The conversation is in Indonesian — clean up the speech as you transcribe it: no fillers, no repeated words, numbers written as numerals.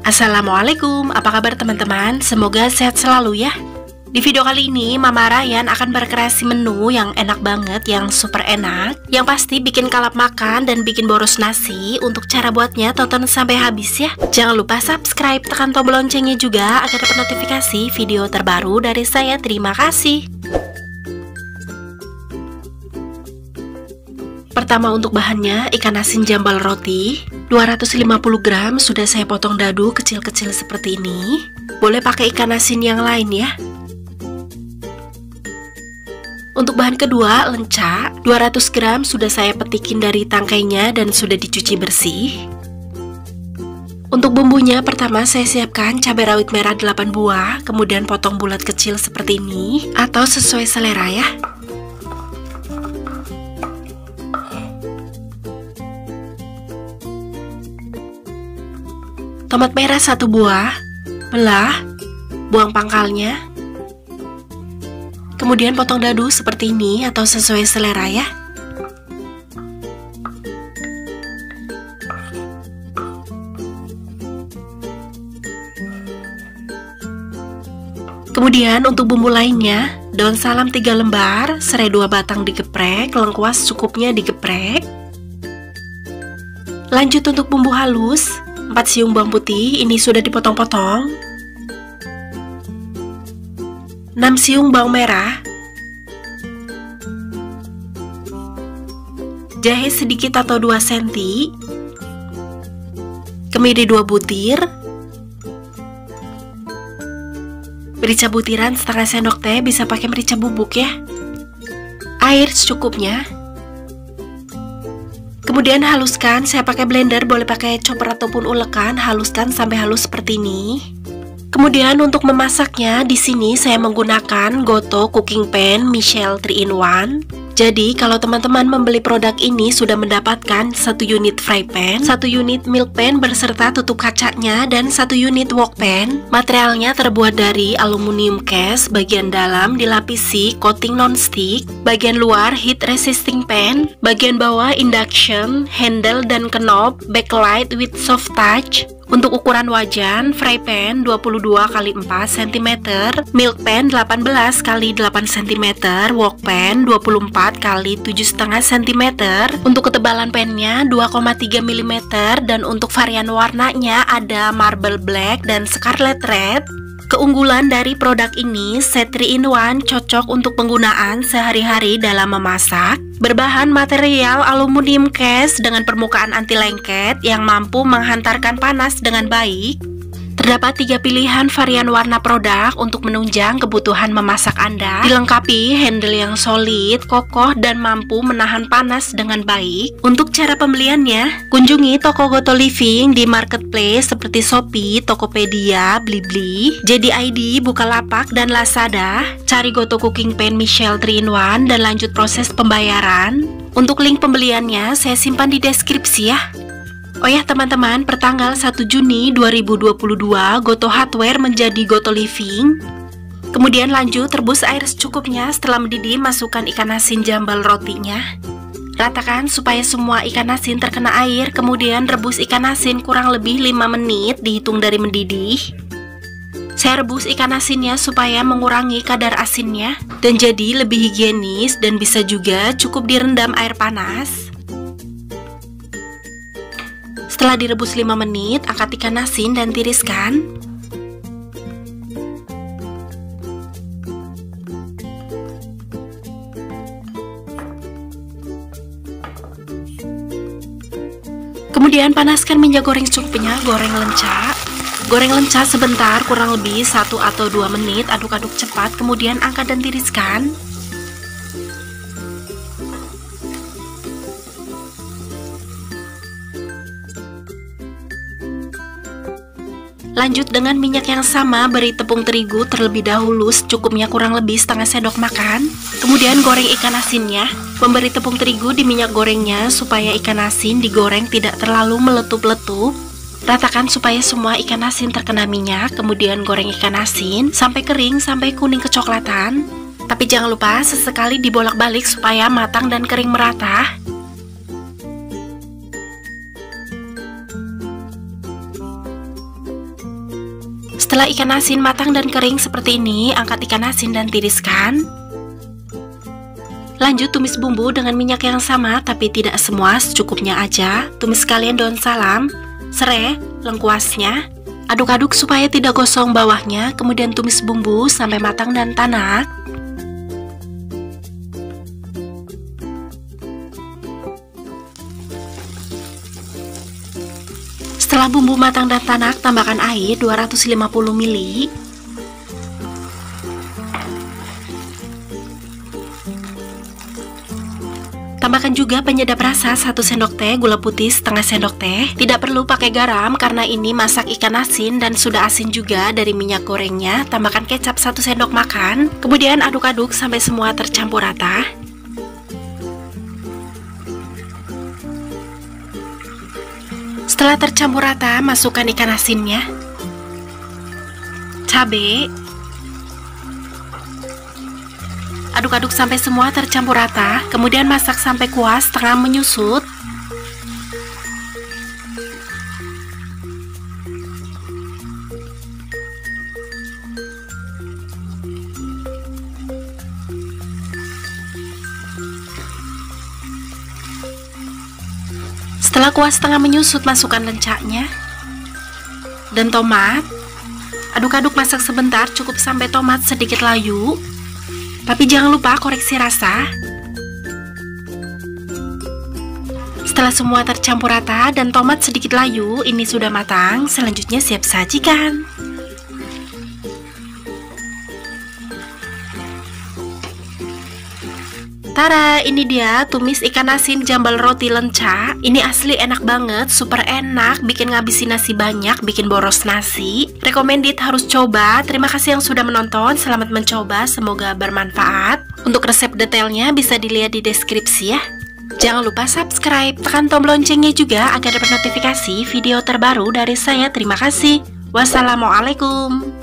Assalamualaikum, apa kabar teman-teman? Semoga sehat selalu ya. Di video kali ini, Mama Ryan akan berkreasi menu yang enak banget, yang super enak, yang pasti bikin kalap makan dan bikin boros nasi. Untuk cara buatnya, tonton sampai habis ya. Jangan lupa subscribe, tekan tombol loncengnya juga agar dapat notifikasi video terbaru dari saya. Terima kasih. Pertama untuk bahannya, ikan asin jambal roti 250 gram sudah saya potong dadu kecil-kecil seperti ini. Boleh pakai ikan asin yang lain ya. Untuk bahan kedua, lenca 200 gram sudah saya petikin dari tangkainya dan sudah dicuci bersih. Untuk bumbunya, pertama saya siapkan cabai rawit merah 8 buah, kemudian potong bulat kecil seperti ini, atau sesuai selera ya. Tomat merah 1 buah, belah, buang pangkalnya. Kemudian potong dadu seperti ini atau sesuai selera ya. Kemudian untuk bumbu lainnya, daun salam 3 lembar, serai 2 batang digeprek, lengkuas cukupnya digeprek. Lanjut untuk bumbu halus, 4 siung bawang putih, ini sudah dipotong-potong. 6 siung bawang merah. Jahe sedikit atau 2 cm. Kemiri 2 butir. Merica butiran setengah sendok teh, bisa pakai merica bubuk ya. Air secukupnya. Kemudian haluskan, saya pakai blender, boleh pakai chopper ataupun ulekan, haluskan sampai halus seperti ini. Kemudian untuk memasaknya, di sini saya menggunakan Goto Cooking Pan Michelle 3-in-1. Jadi kalau teman-teman membeli produk ini sudah mendapatkan 1 unit fry pan, 1 unit milk pan berserta tutup kacanya, dan 1 unit wok pan. Materialnya terbuat dari aluminium case, bagian dalam dilapisi coating non-stick, bagian luar heat resisting pan, bagian bawah induction, handle dan knob, backlight with soft touch. Untuk ukuran wajan, fry pan 22 x 4 cm, milk pan 18 x 8 cm, wok pan 24 x 7,5 cm. Untuk ketebalan pannya 2,3 mm, dan untuk varian warnanya ada marble black dan scarlet red. Keunggulan dari produk ini, set 3-in-1 cocok untuk penggunaan sehari-hari dalam memasak. Berbahan material aluminium case dengan permukaan anti lengket yang mampu menghantarkan panas dengan baik. Terdapat 3 pilihan varian warna produk untuk menunjang kebutuhan memasak Anda. Dilengkapi handle yang solid, kokoh, dan mampu menahan panas dengan baik. Untuk cara pembeliannya, kunjungi toko Goto Living di marketplace seperti Shopee, Tokopedia, Blibli, JD.id, Bukalapak, dan Lazada. Cari Goto Cooking Pan Michelle 3-in-1 dan lanjut proses pembayaran. Untuk link pembeliannya saya simpan di deskripsi ya. Oh ya teman-teman, pertanggal 1 Juni 2022 Goto Hardware menjadi Goto Living. Kemudian lanjut rebus air secukupnya, setelah mendidih masukkan ikan asin jambal rotinya. Ratakan supaya semua ikan asin terkena air, kemudian rebus ikan asin kurang lebih 5 menit dihitung dari mendidih. Saya rebus ikan asinnya supaya mengurangi kadar asinnya dan jadi lebih higienis, dan bisa juga cukup direndam air panas. Setelah direbus 5 menit, angkat ikan asin dan tiriskan. Kemudian panaskan minyak goreng secukupnya, goreng lenca. Goreng lenca sebentar, kurang lebih 1 atau 2 menit, aduk-aduk cepat, kemudian angkat dan tiriskan. Lanjut dengan minyak yang sama, beri tepung terigu terlebih dahulu secukupnya, kurang lebih setengah sendok makan. Kemudian goreng ikan asinnya, memberi tepung terigu di minyak gorengnya supaya ikan asin digoreng tidak terlalu meletup-letup. Ratakan supaya semua ikan asin terkena minyak, kemudian goreng ikan asin sampai kering, sampai kuning kecoklatan. Tapi jangan lupa sesekali dibolak-balik supaya matang dan kering merata. Setelah ikan asin matang dan kering seperti ini, angkat ikan asin dan tiriskan. Lanjut tumis bumbu dengan minyak yang sama, tapi tidak semua, secukupnya aja. Tumis sekalian daun salam, serai, lengkuasnya. Aduk-aduk supaya tidak gosong bawahnya, kemudian tumis bumbu sampai matang dan tanak. Setelah bumbu matang dan tanak, tambahkan air 250 ml. Tambahkan juga penyedap rasa 1 sendok teh, gula putih setengah sendok teh. Tidak perlu pakai garam karena ini masak ikan asin dan sudah asin juga dari minyak gorengnya. Tambahkan kecap 1 sendok makan. Kemudian aduk-aduk sampai semua tercampur rata. Setelah tercampur rata, masukkan ikan asinnya, cabai. Aduk-aduk sampai semua tercampur rata, kemudian masak sampai kuah setengah menyusut. Setelah kuah setengah menyusut, masukkan lencaknya dan tomat. Aduk-aduk masak sebentar, cukup sampai tomat sedikit layu. Tapi jangan lupa koreksi rasa. Setelah semua tercampur rata dan tomat sedikit layu, ini sudah matang. Selanjutnya siap sajikan. Tara, ini dia tumis ikan asin jambal roti lenca. Ini asli enak banget, super enak, bikin ngabisin nasi banyak, bikin boros nasi. Recommended, harus coba. Terima kasih yang sudah menonton, selamat mencoba, semoga bermanfaat. Untuk resep detailnya bisa dilihat di deskripsi ya. Jangan lupa subscribe, tekan tombol loncengnya juga agar dapat notifikasi video terbaru dari saya. Terima kasih. Wassalamualaikum.